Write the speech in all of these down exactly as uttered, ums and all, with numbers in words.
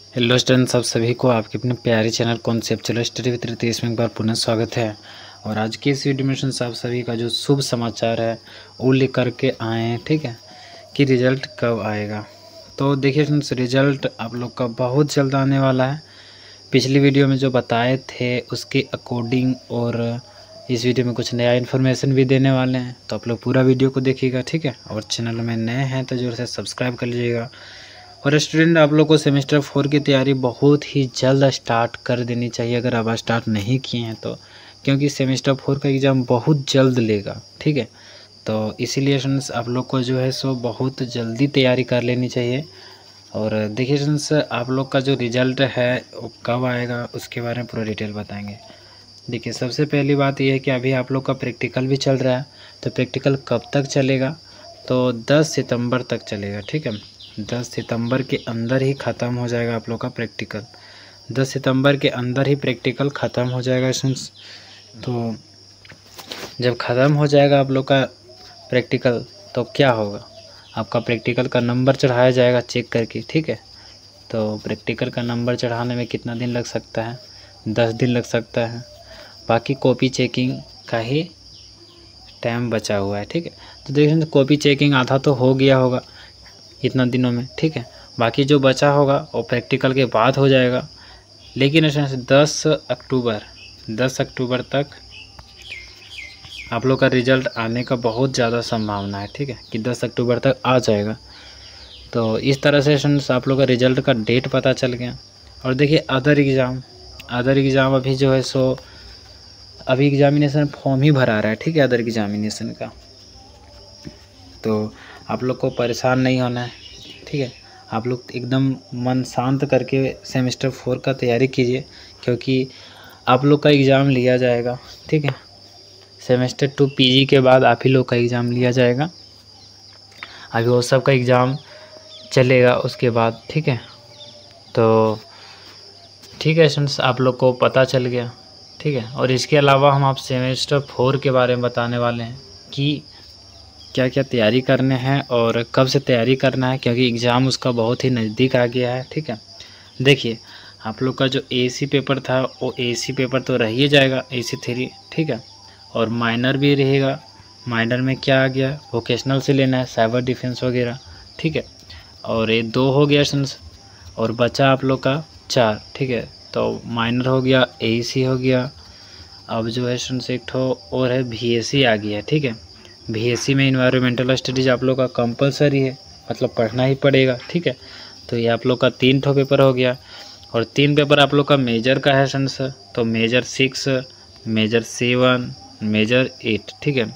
Hello students, आप सभी को आपके अपने प्यारे चैनल कॉन्सेप्ट चलो स्टडी विद रितेश में एक बार पुनः स्वागत है। और आज की इस वीडियो में स्टूडेंट्स आप सभी का जो शुभ समाचार है वो लेकर के आए हैं, ठीक है, कि रिज़ल्ट कब आएगा। तो देखिए स्टूडेंट्स, रिज़ल्ट आप लोग का बहुत जल्द आने वाला है। पिछली वीडियो में जो बताए थे उसके अकॉर्डिंग और इस वीडियो में कुछ नया इन्फॉर्मेशन भी देने वाले हैं, तो आप लोग पूरा वीडियो को देखिएगा, ठीक है। और चैनल में नए हैं तो जरूर से सब्सक्राइब कर लीजिएगा। और स्टूडेंट, आप लोग को सेमेस्टर फोर की तैयारी बहुत ही जल्द स्टार्ट कर देनी चाहिए अगर आप स्टार्ट नहीं किए हैं तो, क्योंकि सेमेस्टर फोर का एग्ज़ाम बहुत जल्द लेगा, ठीक है। तो इसीलिए स्टूडेंट्स आप लोग को जो है सो बहुत जल्दी तैयारी कर लेनी चाहिए। और देखिए स्टूडेंट्स, आप लोग का जो रिज़ल्ट है वो कब आएगा उसके बारे में पूरा डिटेल बताएंगे। देखिए, सबसे पहली बात यह है कि अभी आप लोग का प्रैक्टिकल भी चल रहा है, तो प्रैक्टिकल कब तक चलेगा, तो दस सितंबर तक चलेगा, ठीक है। दस सितंबर के अंदर ही ख़त्म हो जाएगा आप लोग का प्रैक्टिकल। दस सितंबर के अंदर ही प्रैक्टिकल ख़त्म हो जाएगा स्टूडेंट्स। तो जब ख़त्म हो जाएगा आप लोग का प्रैक्टिकल तो क्या होगा, आपका प्रैक्टिकल का नंबर चढ़ाया जाएगा चेक करके, ठीक है। तो प्रैक्टिकल का नंबर चढ़ाने में कितना दिन लग सकता है, दस दिन लग सकता है। बाकी कॉपी चेकिंग का ही टाइम बचा हुआ है, ठीक है। तो देखिए, कॉपी चेकिंग आधा तो हो गया होगा इतना दिनों में, ठीक है। बाकी जो बचा होगा वो प्रैक्टिकल के बाद हो जाएगा। लेकिन दस अक्टूबर दस अक्टूबर तक आप लोग का रिज़ल्ट आने का बहुत ज़्यादा संभावना है, ठीक है, कि दस अक्टूबर तक आ जाएगा। तो इस तरह से स्टूडेंट्स आप लोग का रिज़ल्ट का डेट पता चल गया। और देखिए, अदर एग्ज़ाम अदर एग्ज़ाम अभी जो है सो अभी एग्जामिनेशन फॉर्म ही भरा रहा है, ठीक है, अदर एग्जामिनेशन का। तो आप लोग को परेशान नहीं होना है, ठीक है। आप लोग एकदम मन शांत करके सेमेस्टर फोर का तैयारी कीजिए, क्योंकि आप लोग का एग्ज़ाम लिया जाएगा, ठीक है। सेमेस्टर टू पीजी के बाद आप ही लोग का एग्ज़ाम लिया जाएगा। अभी वो सब का एग्ज़ाम चलेगा उसके बाद, ठीक है। तो ठीक है स्टूडेंट्स, आप लोग को पता चल गया, ठीक है। और इसके अलावा हम आप सेमेस्टर फोर के बारे में बताने वाले हैं कि क्या क्या तैयारी करने हैं और कब से तैयारी करना है, क्योंकि एग्ज़ाम उसका बहुत ही नज़दीक आ गया है, ठीक है। देखिए, आप लोग का जो एसी पेपर था वो एसी पेपर तो रह ही जाएगा, एसी थ्री, ठीक है। और माइनर भी रहेगा। माइनर में क्या आ गया, वोकेशनल से लेना है, साइबर डिफेंस वगैरह, ठीक है। और ये दो हो गया सेंस, और बचा आप लोग का चार, ठीक है। तो माइनर हो गया, एसी हो गया, अब जो है सेंस एक ठो और है वीएसी आ गया है, ठीक है। बीएससी में इन्वायरमेंटल स्टडीज़ आप लोग का कंपलसरी है, मतलब पढ़ना ही पड़ेगा, ठीक है। तो ये आप लोग का तीन ठो पेपर हो गया। और तीन पेपर आप लोग का मेजर का है स्टूडेंट्स, तो major six, major seven, major eight, ठीक है।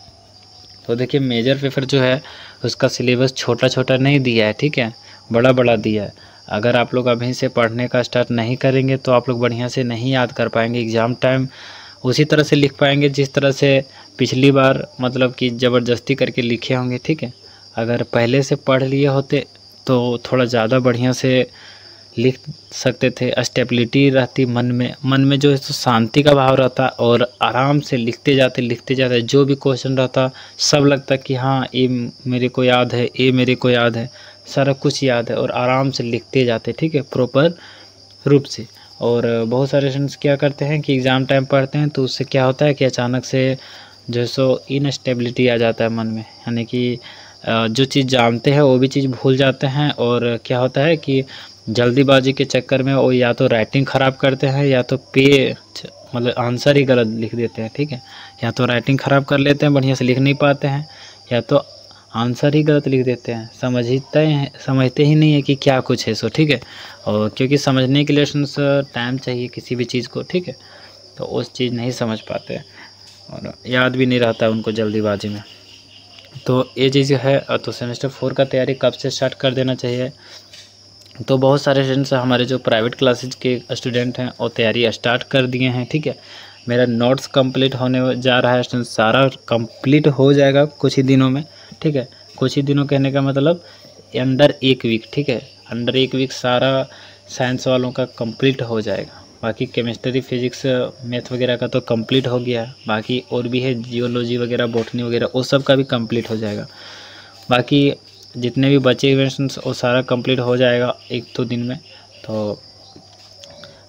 तो देखिए, मेजर पेपर जो है उसका सिलेबस छोटा छोटा नहीं दिया है, ठीक है, बड़ा बड़ा दिया है। अगर आप लोग अभी से पढ़ने का स्टार्ट नहीं करेंगे तो आप लोग बढ़िया से नहीं याद कर पाएंगे, एग्ज़ाम टाइम उसी तरह से लिख पाएंगे जिस तरह से पिछली बार मतलब कि ज़बरदस्ती करके लिखे होंगे, ठीक है। अगर पहले से पढ़ लिए होते तो थोड़ा ज़्यादा बढ़िया से लिख सकते थे, स्टेबिलिटी रहती मन में मन में जो है तो शांति का भाव रहता, और आराम से लिखते जाते लिखते जाते जो भी क्वेश्चन रहता सब लगता कि हाँ ये मेरे को याद है, ये मेरे को याद है, सारा कुछ याद है, और आराम से लिखते जाते, ठीक है, प्रॉपर रूप से। और बहुत सारे स्टूडेंट्स क्या करते हैं कि एग्ज़ाम टाइम पढ़ते हैं तो उससे क्या होता है कि अचानक से जो है सो इनस्टेबिलिटी आ जाता है मन में, यानी कि जो चीज़ जानते हैं वो भी चीज़ भूल जाते हैं। और क्या होता है कि जल्दीबाजी के चक्कर में वो या तो राइटिंग ख़राब करते हैं या तो पे मतलब आंसर ही गलत लिख देते हैं, ठीक है। या तो राइटिंग ख़राब कर लेते हैं, बढ़िया से लिख नहीं पाते हैं, या तो आंसर ही गलत लिख देते हैं, समझते हैं समझते ही नहीं है कि क्या कुछ है सो, ठीक है। और क्योंकि समझने के लिए टाइम चाहिए किसी भी चीज़ को, ठीक है, तो उस चीज़ नहीं समझ पाते और याद भी नहीं रहता उनको जल्दीबाजी में। तो ये चीज़ है। तो सेमेस्टर फोर का तैयारी कब से स्टार्ट कर देना चाहिए, तो बहुत सारे स्टूडेंट्स हमारे जो प्राइवेट क्लासेज के स्टूडेंट हैं वो तैयारी स्टार्ट कर दिए हैं, ठीक है। मेरा नोट्स कंप्लीट होने जा रहा है स्टूडेंट, सारा कंप्लीट हो जाएगा कुछ ही दिनों में, ठीक है। कुछ ही दिनों कहने का मतलब अंडर एक वीक, ठीक है, अंडर एक वीक सारा साइंस वालों का कंप्लीट हो जाएगा। बाकी केमिस्ट्री, फिजिक्स, मैथ वगैरह का तो कंप्लीट हो गया, बाकी और भी है जियोलॉजी वगैरह, बॉटनी वगैरह, वो सब का भी कंप्लीट हो जाएगा। बाकी जितने भी बचे हुए वो सारा कंप्लीट हो जाएगा एक दो दिन में। तो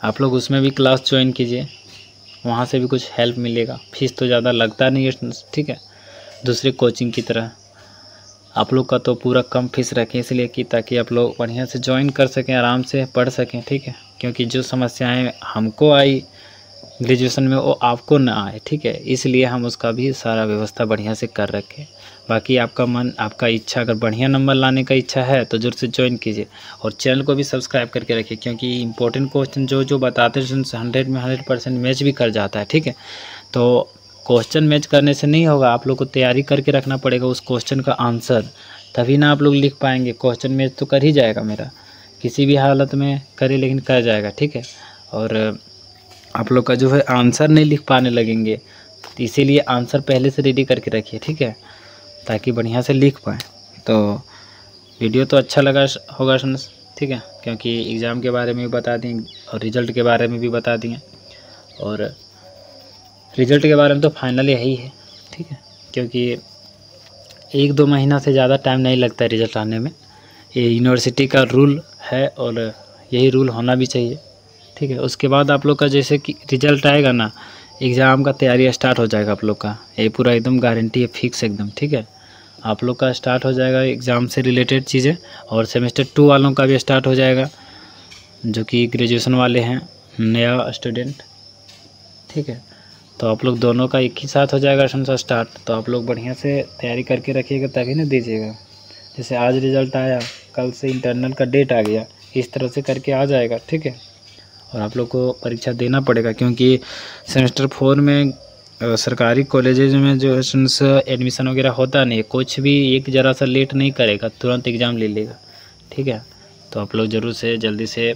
आप लोग उसमें भी क्लास ज्वाइन कीजिए, वहाँ से भी कुछ हेल्प मिलेगा। फीस तो ज़्यादा लगता नहीं है, ठीक है, दूसरे कोचिंग की तरह। आप लोग का तो पूरा कम फीस रखें इसलिए कि ताकि आप लोग बढ़िया से ज्वाइन कर सकें, आराम से पढ़ सकें, ठीक है। क्योंकि जो समस्याएं हमको आई ग्रेजुएशन में वो आपको ना आए, ठीक है, इसलिए हम उसका भी सारा व्यवस्था बढ़िया से कर रखें। बाकी आपका मन, आपका इच्छा, अगर बढ़िया नंबर लाने का इच्छा है तो जरूर से ज्वाइन कीजिए और चैनल को भी सब्सक्राइब करके रखिए, क्योंकि इंपॉर्टेंट क्वेश्चन जो जो बताते हैं हंड्रेड में हंड्रेड परसेंट मैच भी कर जाता है, ठीक है। तो क्वेश्चन मैच करने से नहीं होगा, आप लोग को तैयारी करके रखना पड़ेगा उस क्वेश्चन का आंसर, तभी ना आप लोग लिख पाएंगे। क्वेश्चन मैच तो कर ही जाएगा मेरा, किसी भी हालत में करे लेकिन कर जाएगा, ठीक है। और आप लोग का जो है आंसर नहीं लिख पाने लगेंगे, तो इसीलिए आंसर पहले से रेडी करके रखिए, ठीक है, ताकि बढ़िया से लिख पाएँ। तो वीडियो तो अच्छा लगा होगा फ्रेंड्स, ठीक है, क्योंकि एग्ज़ाम के बारे में भी बता दिए और रिज़ल्ट के बारे में भी बता दिए। और रिज़ल्ट के बारे में तो फाइनल यही है, ठीक है, क्योंकि एक दो महीना से ज़्यादा टाइम नहीं लगता है रिज़ल्ट आने में। ये यूनिवर्सिटी का रूल है और यही रूल होना भी चाहिए, ठीक है। उसके बाद आप लोग का जैसे कि रिज़ल्ट आएगा ना, एग्ज़ाम का तैयारी स्टार्ट हो जाएगा आप लोग का, ये पूरा एकदम गारंटी है, फिक्स एकदम, ठीक है। आप लोग का स्टार्ट हो जाएगा एग्ज़ाम से रिलेटेड चीज़ें, और सेमेस्टर टू वालों का भी स्टार्ट हो जाएगा, जो कि ग्रेजुएशन वाले हैं, नया स्टूडेंट, ठीक है। तो आप लोग दोनों का एक ही साथ हो जाएगा समझा स्टार्ट। तो आप लोग बढ़िया से तैयारी करके रखिएगा, तभी ना दीजिएगा। जैसे आज रिज़ल्ट आया, कल से इंटरनल का डेट आ गया, इस तरह से करके आ जाएगा, ठीक है। और आप लोग को परीक्षा देना पड़ेगा, क्योंकि सेमेस्टर फोर में सरकारी कॉलेजेज में जो है एडमिशन वगैरह होता नहीं है, कुछ भी एक ज़रा सा लेट नहीं करेगा, तुरंत एग्ज़ाम ले लेगा, ठीक है। तो आप लोग ज़रूर से जल्दी से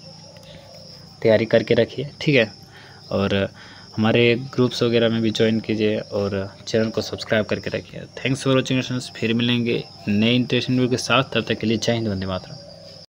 तैयारी करके रखिए, ठीक है। और हमारे ग्रुप्स वगैरह में भी ज्वाइन कीजिए और चैनल को सब्सक्राइब करके रखिए। थैंक्स फॉर वॉचिंग फ्रेंड्स, फिर मिलेंगे नए इंटरेस्टिंग वीडियो के साथ, तब तक के लिए जय हिंद, वंदे मातरम।